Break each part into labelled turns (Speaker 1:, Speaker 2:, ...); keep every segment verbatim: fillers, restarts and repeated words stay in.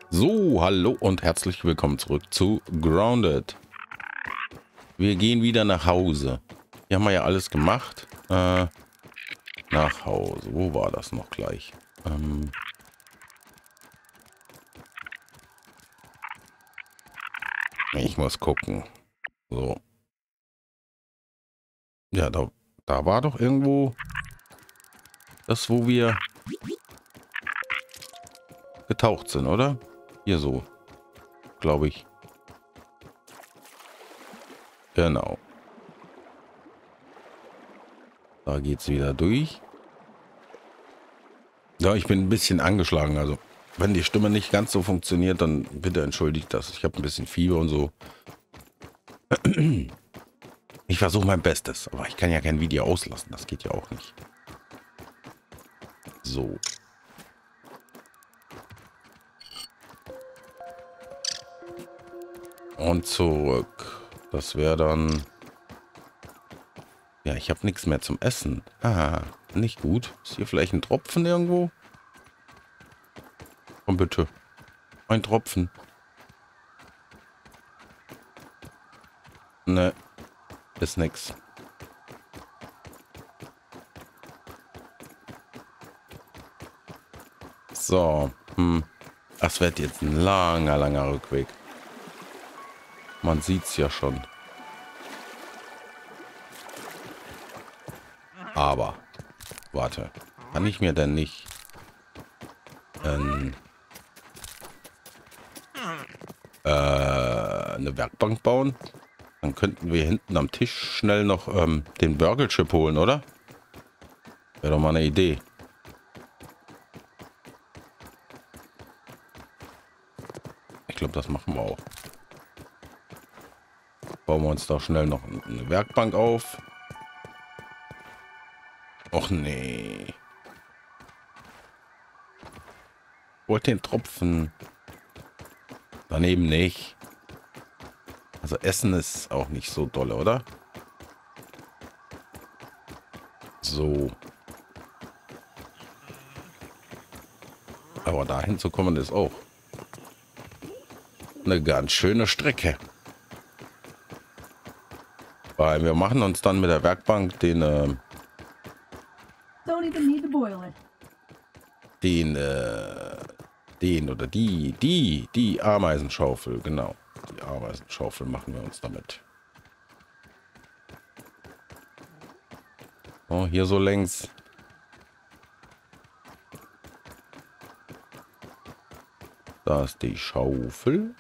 Speaker 1: So, hallo und herzlich willkommen zurück zu Grounded. Wir gehen wieder nach Hause. Hier haben wir ja alles gemacht. Äh, nach Hause. Wo war das noch gleich? Ähm, ich muss gucken. So. Ja, da, da war doch irgendwo das, wo wir getaucht sind, oder? Hier so, glaube ich. Genau. Da geht's wieder durch. Ja, ich bin ein bisschen angeschlagen. Also, wenn die Stimme nicht ganz so funktioniert, dann bitte entschuldigt das. Ich habe ein bisschen Fieber und so. Ich versuche mein Bestes, aber ich kann ja kein Video auslassen. Das geht ja auch nicht. So. Und zurück. Das wäre dann... Ja, ich habe nichts mehr zum Essen. Ah, nicht gut. Ist hier vielleicht ein Tropfen irgendwo? Komm bitte. Ein Tropfen. Ne, ist nix. So. Hm. Das wird jetzt ein langer, langer Rückweg. Man sieht's ja schon. Aber, warte. Kann ich mir denn nicht ähm, äh, eine Werkbank bauen? Dann könnten wir hinten am Tisch schnell noch ähm, den Burgle-Chip holen, oder? Wäre doch mal eine Idee. Ich glaube, das machen wir auch. Bauen wir uns da schnell noch eine Werkbank auf. Och nee. Wollte den Tropfen. Daneben nicht. Also Essen ist auch nicht so dolle, oder? So. Aber dahin zu kommen ist auch eine ganz schöne Strecke. Weil wir machen uns dann mit der Werkbank den äh, den äh, den oder die die die Ameisenschaufel, genau. Die Ameisenschaufel machen wir uns damit. Oh, hier so längs. Da ist die Schaufel.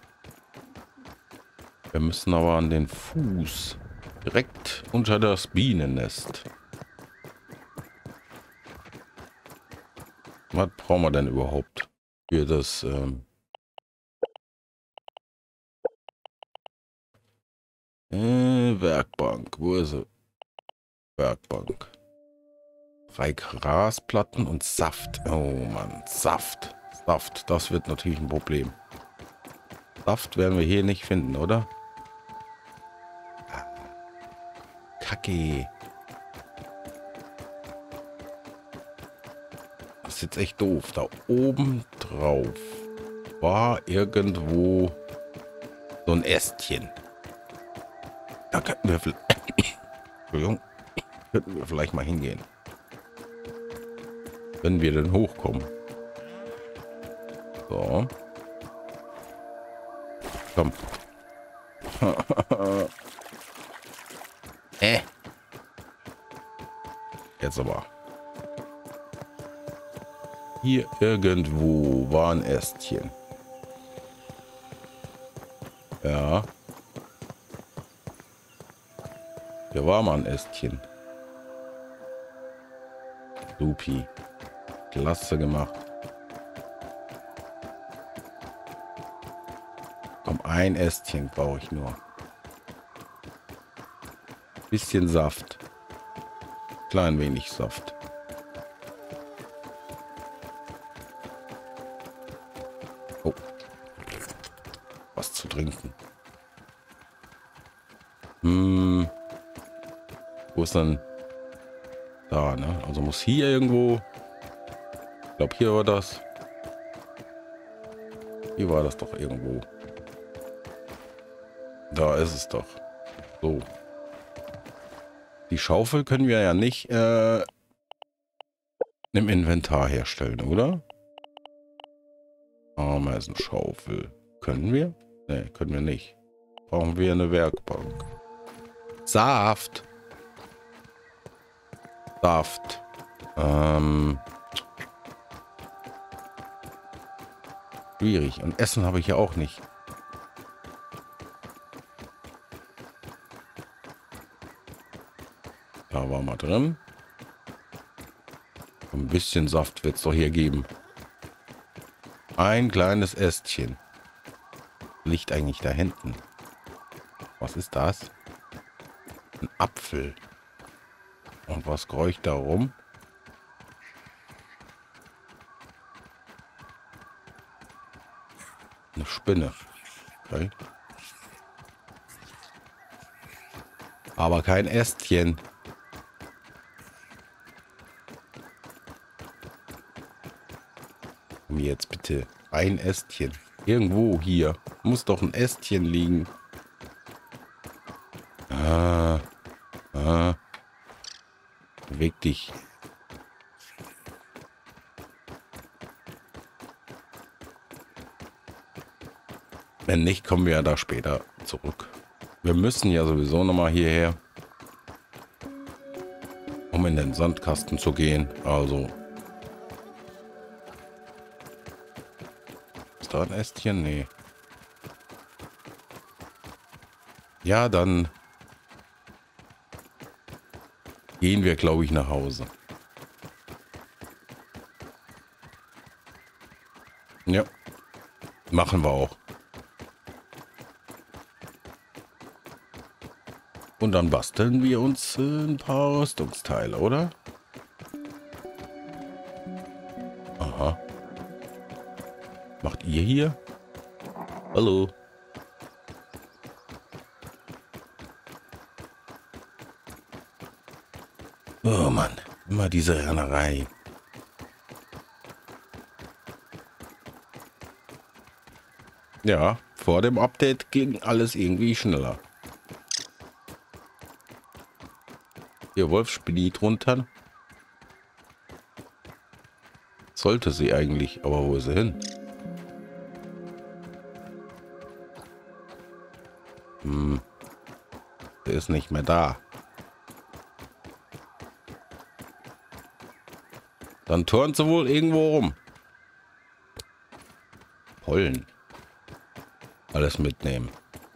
Speaker 1: Wir müssen aber an den Fuß. Direkt unter das Bienennest. Was brauchen wir denn überhaupt für das ähm äh, Werkbank? Wo ist sie? Werkbank. Drei Grasplatten und Saft. Oh Mann, Saft. Saft, das wird natürlich ein Problem. Saft werden wir hier nicht finden, oder? Kacke. Das ist jetzt echt doof. Da oben drauf war irgendwo so ein Ästchen. Da könnten wir vielleicht... Entschuldigung. Könnten wir vielleicht mal hingehen. Wenn wir denn hochkommen. So. Komm. äh. Jetzt aber. Hier irgendwo war ein Ästchen. Ja. Hier war mal ein Ästchen. Supi. Klasse gemacht. Komm, ein Ästchen brauche ich nur. Bisschen Saft. Klein wenig Saft. Oh. Was zu trinken. Hm. Wo ist dann... Da, ne? Also muss hier irgendwo... Ich glaube, hier war das. Hier war das doch irgendwo. Da ist es doch. So. Die Schaufel können wir ja nicht äh, im Inventar herstellen, oder? Ameisenschaufel. Können wir? Ne, können wir nicht. Brauchen wir eine Werkbank. Saft. Saft. Ähm. Schwierig. Und Essen habe ich ja auch nicht. Da war mal drin. Ein bisschen Saft wird es doch hier geben. Ein kleines Ästchen. Liegt eigentlich da hinten. Was ist das? Ein Apfel. Und was kreucht da rum? Eine Spinne. Okay. Aber kein Ästchen. Jetzt bitte ein Ästchen. Irgendwo hier muss doch ein Ästchen liegen. Ah, ah. Beweg dich. Wenn nicht, kommen wir ja da später zurück. Wir müssen ja sowieso noch mal hierher, um in den Sandkasten zu gehen. Also ist da ein Ästchen? Nee. Ja, dann gehen wir, glaube ich, nach Hause. Ja, machen wir auch. Und dann basteln wir uns äh, ein paar Rüstungsteile, oder? Aha. Macht ihr hier? Hallo. Oh Mann, immer diese Rennerei. Ja, vor dem Update ging alles irgendwie schneller. Hier Wolfsspinni drunter. Sollte sie eigentlich, aber wo ist sie hin? Hm. Sie ist nicht mehr da. Dann turnt sie wohl irgendwo rum. Pollen. Alles mitnehmen.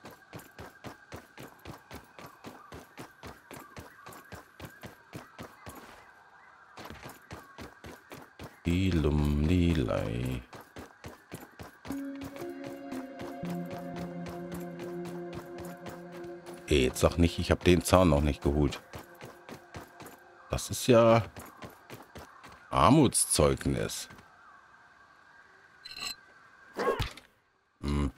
Speaker 1: Ilumnilei. Ey, jetzt sag nicht, ich habe den Zahn noch nicht geholt. Das ist ja Armutszeugnis. Hm.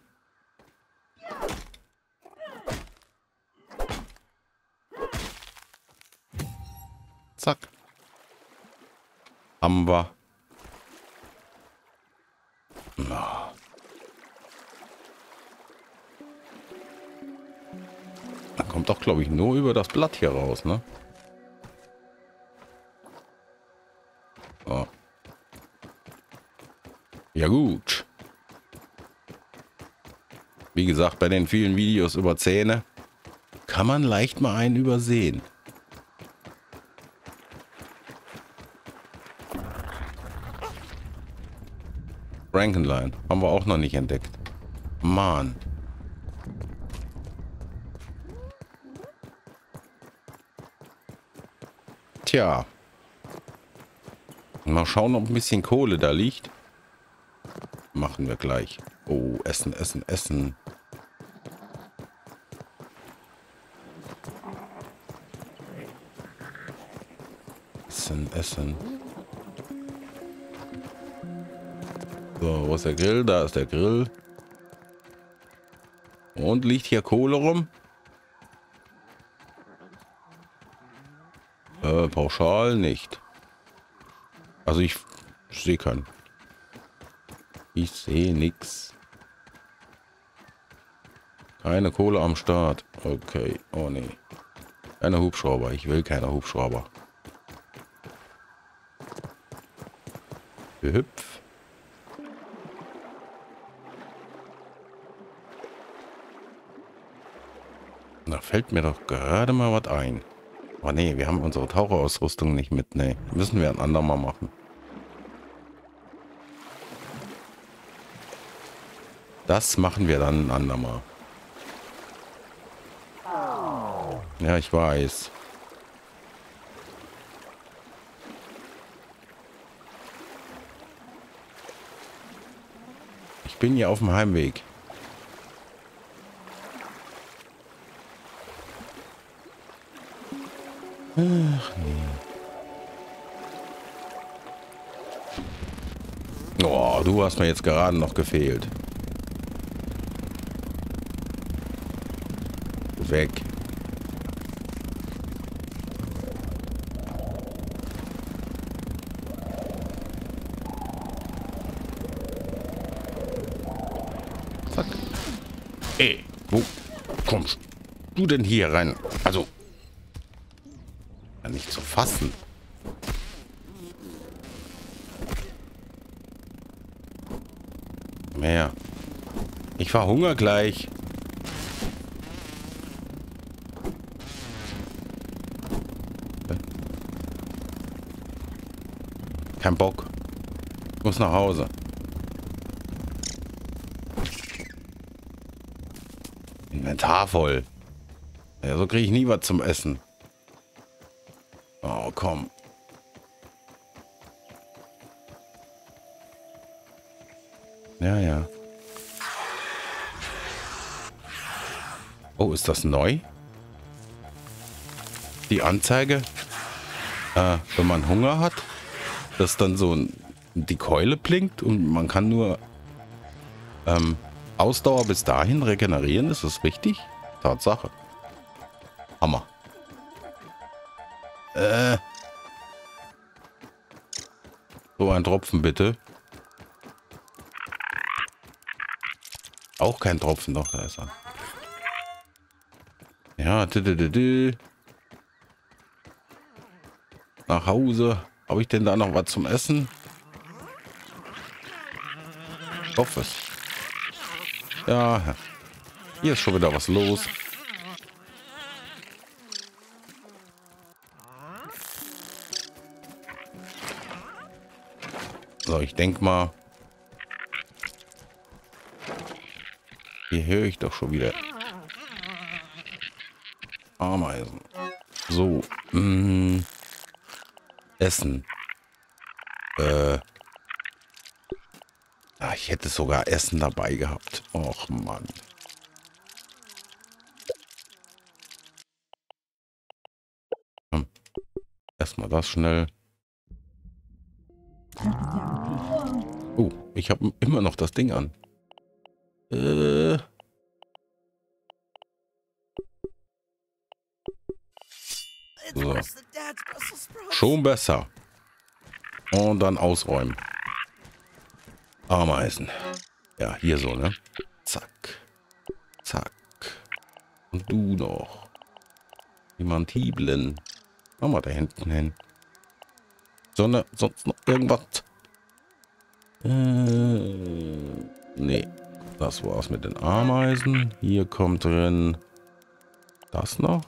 Speaker 1: Zack. Haben wir. Na. Da kommt doch, glaube ich, nur über das Blatt hier raus, ne? Oh. Ja gut. Wie gesagt, bei den vielen Videos über Zähne kann man leicht mal einen übersehen. Frankenline haben wir auch noch nicht entdeckt. Mann. Tja. Mal schauen, ob ein bisschen Kohle da liegt. Machen wir gleich. Oh, Essen, Essen, Essen. Essen, Essen. So, wo ist der Grill? Da ist der Grill. Und liegt hier Kohle rum? Äh, pauschal nicht. Also ich sehe keinen. Ich sehe nichts. Keine Kohle am Start. Okay. Oh nee. Keine Hubschrauber. Ich will keine Hubschrauber. Hüpf. Da fällt mir doch gerade mal was ein. Oh nee, wir haben unsere Taucherausrüstung nicht mit. Nee, müssen wir ein andermal machen. Das machen wir dann ein andermal. Ja, ich weiß. Ich bin hier auf dem Heimweg. Ach nee. Oh, du hast mir jetzt gerade noch gefehlt. Weg. Zack. Ey, wo kommst du denn hier rein? Also, ja, nicht zu fassen. Mehr. Ich verhungere gleich. Kein Bock. Ich muss nach Hause. Inventar voll. Ja, so kriege ich nie was zum Essen. Oh, komm. Ja, ja. Oh, ist das neu? Die Anzeige, äh, wenn man Hunger hat, dass dann so ein, die Keule blinkt und man kann nur ähm, Ausdauer bis dahin regenerieren. Ist das richtig? Tatsache. Hammer. Äh. So ein Tropfen bitte. Auch kein Tropfen, doch, da ist er. Ja, d -d -d -d. Nach Hause. Habe ich denn da noch was zum Essen? Ich hoffe es. Ja, hier ist schon wieder was los. So, ich denke mal, hier höre ich doch schon wieder Ameisen. So, mh, Essen. Äh, ah, ich hätte sogar Essen dabei gehabt. Och Mann. Hm. Erstmal das schnell. Oh, ich habe immer noch das Ding an. Äh. So. Schon besser. Und dann ausräumen. Ameisen. Ja, hier so, ne? Zack. Zack. Und du noch. Die Mantibeln. Mach mal da hinten hin. Sonne, sonst noch irgendwas? Äh, nee. Das war's mit den Ameisen. Hier kommt drin das noch.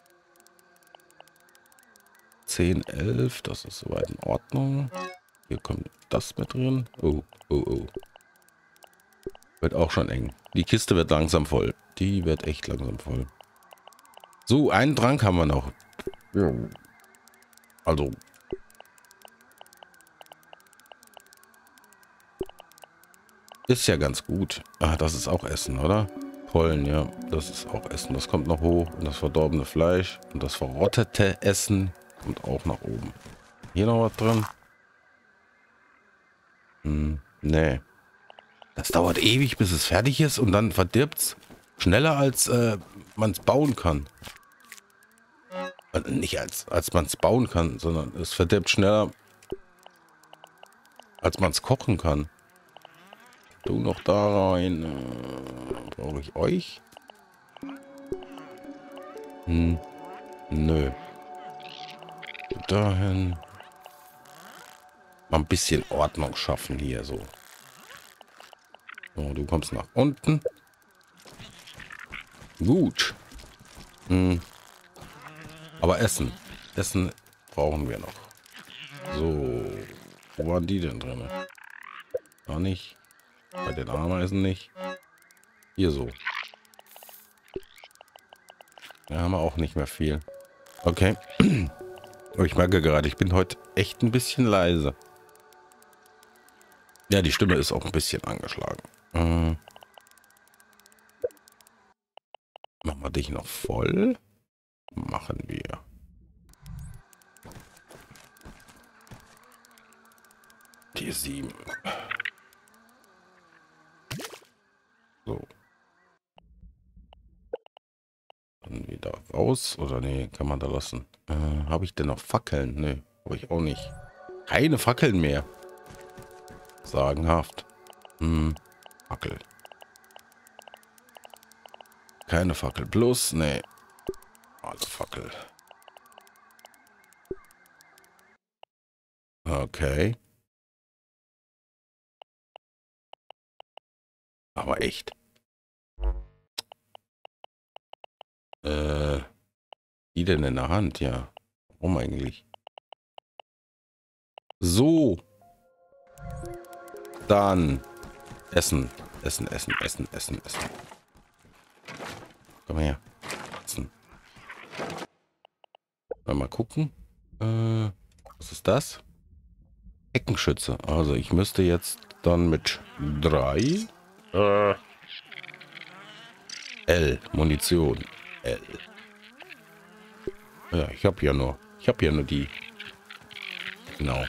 Speaker 1: zehn, elf, das ist soweit in Ordnung. Hier kommt das mit drin. Oh, oh, oh. Wird auch schon eng. Die Kiste wird langsam voll. Die wird echt langsam voll. So, einen Trank haben wir noch. Ja. Also. Ist ja ganz gut. Ah, das ist auch Essen, oder? Pollen, ja. Das ist auch Essen. Das kommt noch hoch. Und das verdorbene Fleisch. Und das verrottete Essen kommt auch nach oben. Hier noch was drin? Hm, nee. Das dauert ewig, bis es fertig ist. Und dann verdirbt es schneller, als äh, man es bauen kann. Also nicht als, als man es bauen kann, sondern es verdirbt schneller, als man es kochen kann. Du noch da rein. Äh, brauche ich euch? Hm. Nö. Dahin. Mal ein bisschen Ordnung schaffen hier so. So, du kommst nach unten. Gut. Hm. Aber Essen. Essen brauchen wir noch. So. Wo waren die denn drin? Gar nicht. Bei den Ameisen nicht. Hier so. Da haben wir auch nicht mehr viel. Okay. Aber ich merke gerade, ich bin heute echt ein bisschen leise. Ja, die Stimme ist auch ein bisschen angeschlagen. Hm. Machen wir dich noch voll? Machen wir. Die sieben. So. Dann wieder raus. Oder nee, kann man da lassen. Äh, habe ich denn noch Fackeln? Nee, habe ich auch nicht. Keine Fackeln mehr. Sagenhaft. Hm. Fackel. Keine Fackel. Plus, nee. Alle Fackel. Okay. Aber echt. Äh, die denn in der Hand? Ja. Warum eigentlich? So. Dann. Essen. Essen, essen, essen, essen, essen. Komm her. Essen. Mal gucken. Äh, was ist das? Heckenschütze. Also ich müsste jetzt dann mit drei. Äh, L. Munition. L. Ja, ich habe ja nur. Ich habe ja nur die. Genau.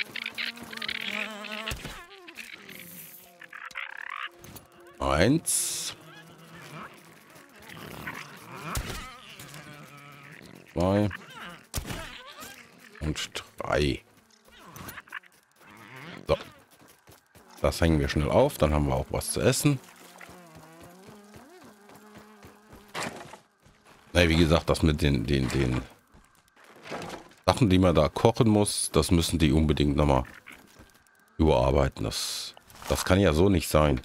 Speaker 1: Eins. Zwei. Und drei. So. Das hängen wir schnell auf. Dann haben wir auch was zu essen. Na, wie gesagt, das mit den, den, den Sachen, die man da kochen muss, das müssen die unbedingt nochmal überarbeiten. Das, das kann ja so nicht sein.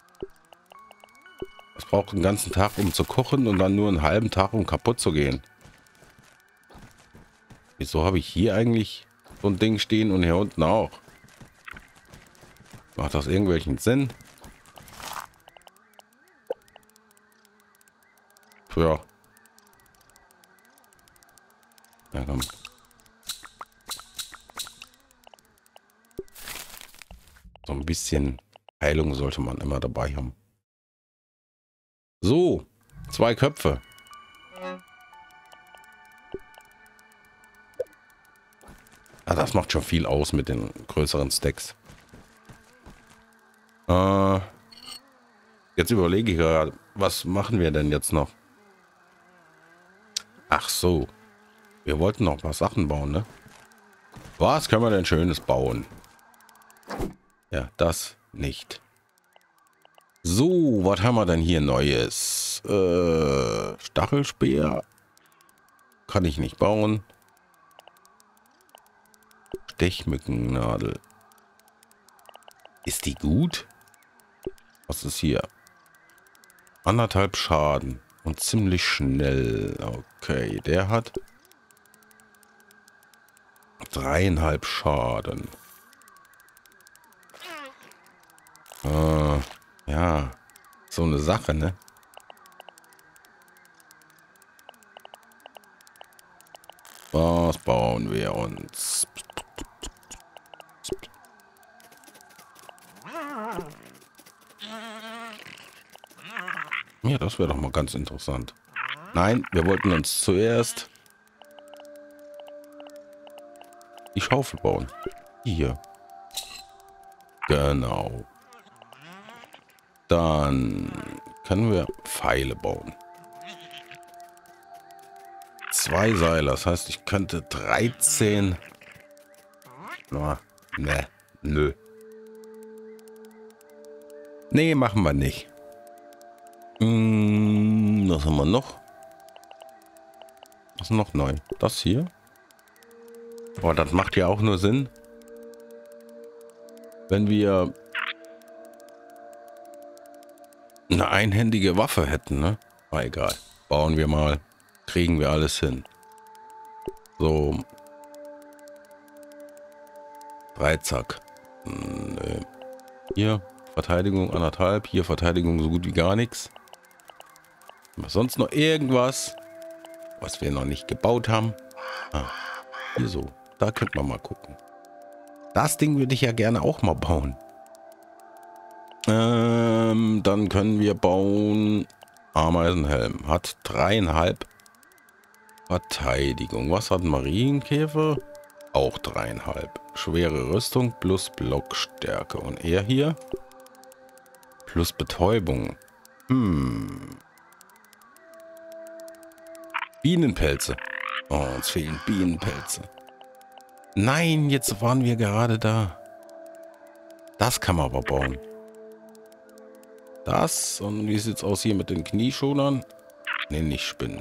Speaker 1: Es braucht einen ganzen Tag, um zu kochen und dann nur einen halben Tag, um kaputt zu gehen. Wieso habe ich hier eigentlich so ein Ding stehen und hier unten auch? Macht das irgendwelchen Sinn? Ja. Ja, komm. So ein bisschen Heilung sollte man immer dabei haben. So, zwei Köpfe. Ah, das macht schon viel aus mit den größeren Stacks. Äh, jetzt überlege ich gerade, was machen wir denn jetzt noch? Ach so. Wir wollten noch ein paar Sachen bauen, ne? Was können wir denn Schönes bauen? Ja, das nicht. So, was haben wir denn hier Neues? Äh, Stachelspeer. Kann ich nicht bauen. Stechmückennadel. Ist die gut? Was ist hier? Anderthalb Schaden. Und ziemlich schnell. Okay, der hat dreieinhalb Schaden. Äh, ja, so eine Sache, ne? Was bauen wir uns? Ja, das wäre doch mal ganz interessant. Nein, wir wollten uns zuerst die Schaufel bauen. Hier. Genau. Dann können wir Pfeile bauen. Zwei Seile, das heißt, ich könnte dreizehn... Na, ne, nö. Nee, machen wir nicht. Hm, was haben wir noch? Was ist noch neu? Das hier? Aber das macht ja auch nur Sinn, wenn wir eine einhändige Waffe hätten, ne? Ah, egal. Bauen wir mal. Kriegen wir alles hin. So. Dreizack. Nö. Hier Verteidigung anderthalb. Hier Verteidigung so gut wie gar nichts. Was sonst noch irgendwas, was wir noch nicht gebaut haben? Ah, hier so. Da könnte man mal gucken. Das Ding würde ich ja gerne auch mal bauen. Ähm, dann können wir bauen. Ameisenhelm. Hat dreieinhalb Verteidigung. Was hat ein Marienkäfer? Auch dreieinhalb. Schwere Rüstung plus Blockstärke. Und er hier? Plus Betäubung. Hm. Bienenpelze. Oh, uns fehlen Bienenpelze. Nein, jetzt waren wir gerade da. Das kann man aber bauen. Das. Und wie sieht es aus hier mit den Knieschonern? Ne, nicht Spinnen.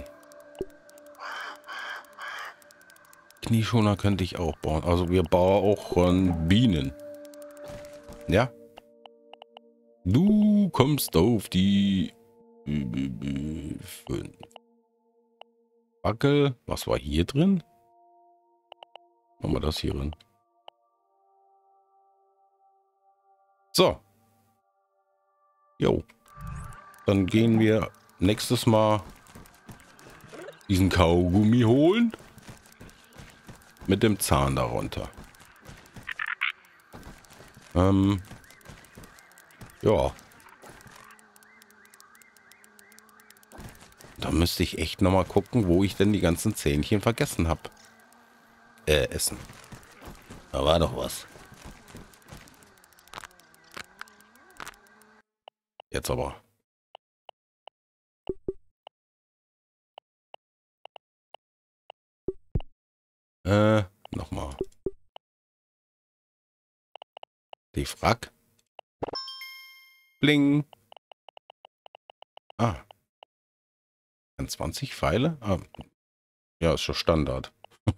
Speaker 1: Knieschoner könnte ich auch bauen. Also wir bauen auch äh, Bienen. Ja. Du kommst auf die fünf. Fackel. Was war hier drin? Machen wir das hier drin. So. Jo. Dann gehen wir nächstes Mal diesen Kaugummi holen. Mit dem Zahn darunter. Ähm. Ja. Da müsste ich echt noch mal gucken, wo ich denn die ganzen Zähnchen vergessen habe. Äh, essen. Da war doch was. Jetzt aber. Äh, nochmal. Die Frack. Bling. Ah. zwanzig Pfeile? Ah. Ja, ist schon Standard.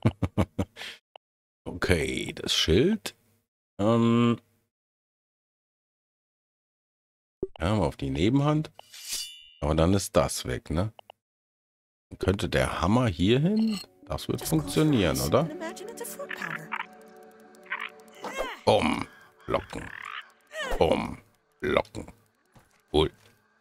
Speaker 1: Okay, das Schild. Ähm. Ja, mal auf die Nebenhand. Aber dann ist das weg, ne? Dann könnte der Hammer hier hin? Das wird funktionieren, oder? Bumm. Locken. Bumm. Locken. Cool.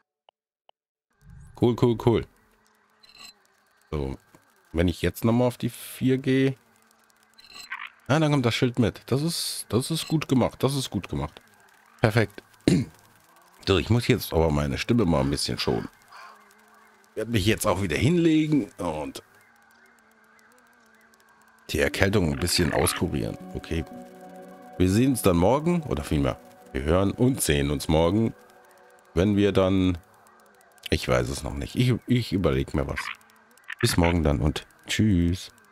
Speaker 1: Cool, cool, cool. So. Wenn ich jetzt nochmal auf die vier gehe. Ah, dann kommt das Schild mit. Das ist, das ist gut gemacht. Das ist gut gemacht. Perfekt. So, ich muss jetzt aber meine Stimme mal ein bisschen schonen. Ich werde mich jetzt auch wieder hinlegen und die Erkältung ein bisschen auskurieren. Okay. Wir sehen uns dann morgen, oder vielmehr, wir hören und sehen uns morgen, wenn wir dann, ich weiß es noch nicht, ich, ich überlege mir was. Bis morgen dann und tschüss.